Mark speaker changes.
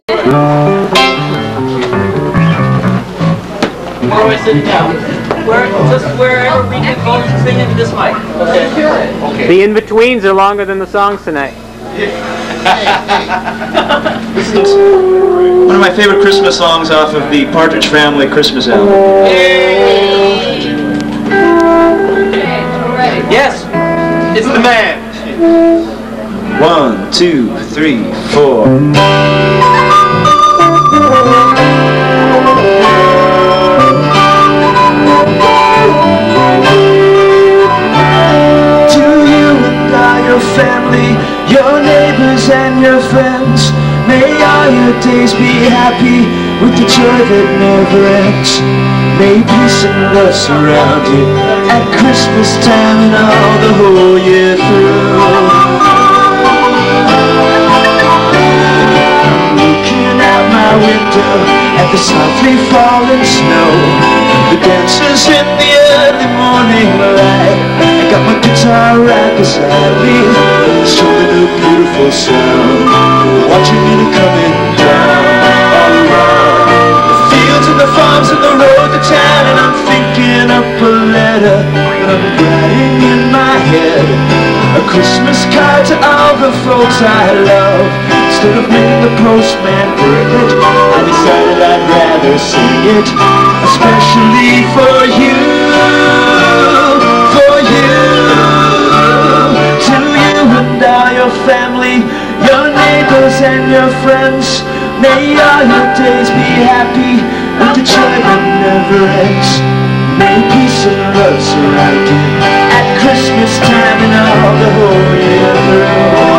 Speaker 1: Where are we sitting now? Just wherever we can both sing into this mic. Okay.
Speaker 2: The in-betweens are longer than the songs tonight.
Speaker 3: This is one of my favorite Christmas songs off of the Partridge Family Christmas album.
Speaker 1: Yes, it's the man.
Speaker 3: 1, 2, 3, 4. Family, your neighbors and your friends, may all your days be happy with the joy that never ends. May peace and love surround you at Christmas time and all the whole year through. Looking out my window at the softly falling snow, the dancers in the early morning light. I got my guitar right beside me, strumming a beautiful sound, watching it coming down all around the fields and the farms and the road to town. And I'm thinking up a letter that I'm writing in my head, a Christmas card to all the folks I love. Instead of making the postman bring it, I decided I'd rather sing it, especially for you. Family, your neighbors and your friends, may all your days be happy with the joy that never ends. May peace and love surround you at Christmas time and all the whole year through.